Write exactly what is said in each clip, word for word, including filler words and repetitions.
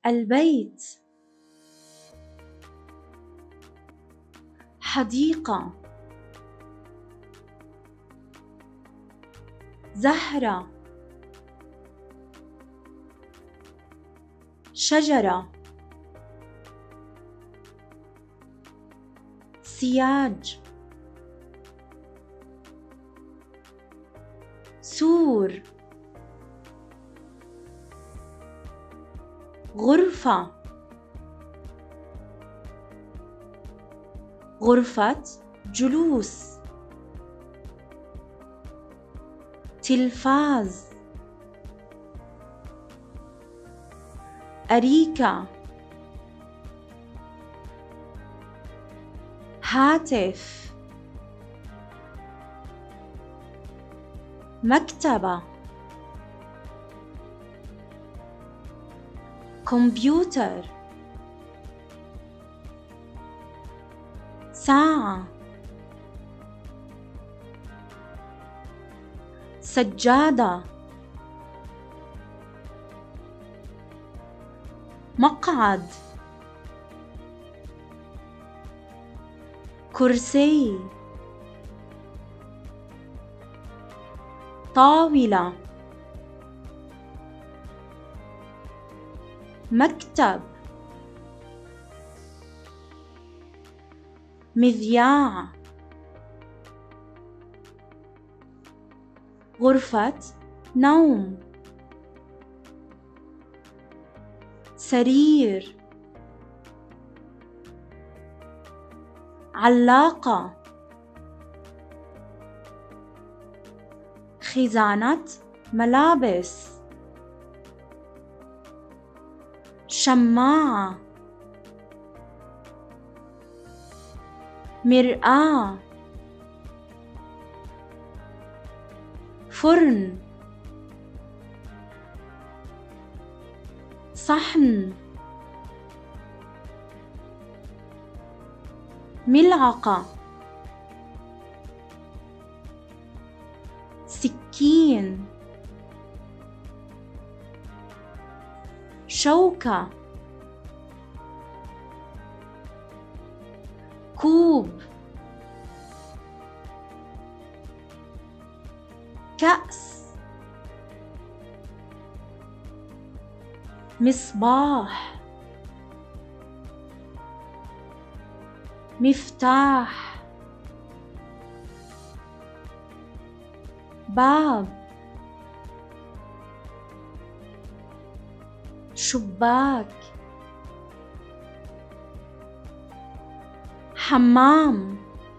البيت، حديقة، زهرة، شجرة، سياج، سور، غرفة، غرفة جلوس، تلفاز، أريكة، هاتف، مكتبة، كمبيوتر، ساعة، سجادة، مقعد، كرسي، طاولة، مكتب، مذياع، غرفة نوم، سرير، علاقة، خزانة ملابس، شماعة، مرآة، فرن، صحن، ملعقة، سكين، شوكة، كوب، كأس، مصباح، مفتاح، باب، شباك، حمام،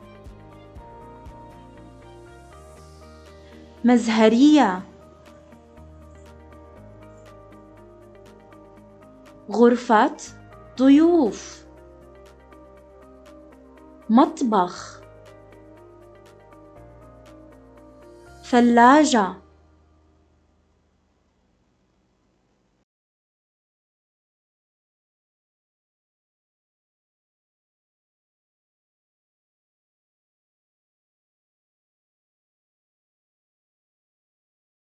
مزهرية، غرفة ضيوف، مطبخ، ثلاجة،